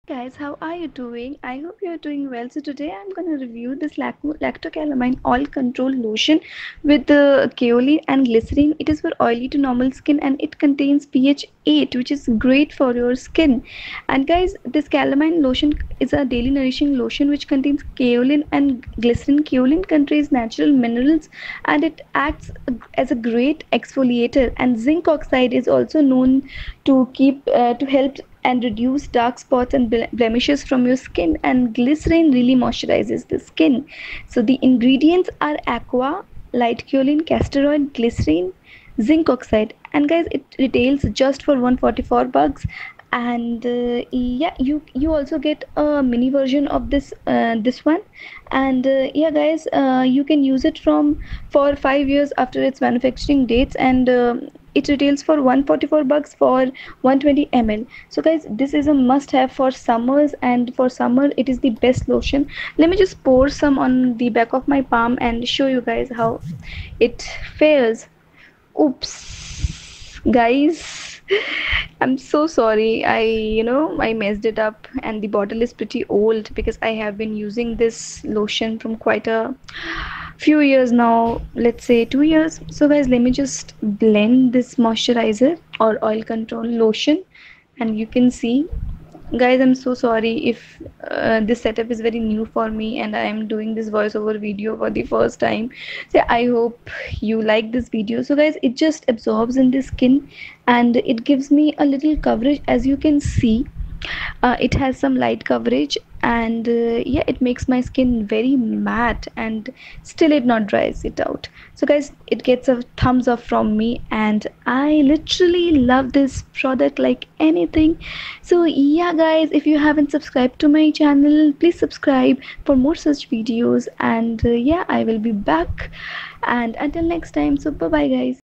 Guys, how are you doing? I hope you're doing well. So today I'm going to review this lactocalamine oil control lotion with the kaolin and glycerin. It is for oily to normal skin and it contains pH 8, which is great for your skin. And guys, this calamine lotion is a daily nourishing lotion which contains kaolin and glycerin. Kaolin contains natural minerals and it acts as a great exfoliator. And zinc oxide is also known to help and reduce dark spots and blemishes from your skin, and glycerin really moisturizes the skin. So the ingredients are aqua, light kaolin, castor oil, glycerin, zinc oxide, and guys, it retails just for 144 bucks. And yeah, you also get a mini version of this one. And yeah guys, you can use it from for 5 years after its manufacturing dates. And it retails for 144 bucks for 120 ml. So guys, this is a must have for summers, and for summer it is the best lotion. Let me just pour some on the back of my palm and show you guys how it fares. Oops, guys, I'm so sorry. I messed it up, and the bottle is pretty old because I have been using this lotion from quite a few years now, let's say 2 years. So guys, let me just blend this moisturizer or oil control lotion, and you can see. Guys, I'm so sorry if this setup is very new for me and I am doing this voiceover video for the first time. So I hope you like this video. So guys, it just absorbs in the skin and it gives me a little coverage. As you can see, it has some light coverage, and yeah, it makes my skin very matte and still it not dries it out. So guys, it gets a thumbs up from me, and I literally love this product like anything. So yeah guys, if you haven't subscribed to my channel, please subscribe for more such videos. And yeah, I will be back, and until next time, so bye bye guys.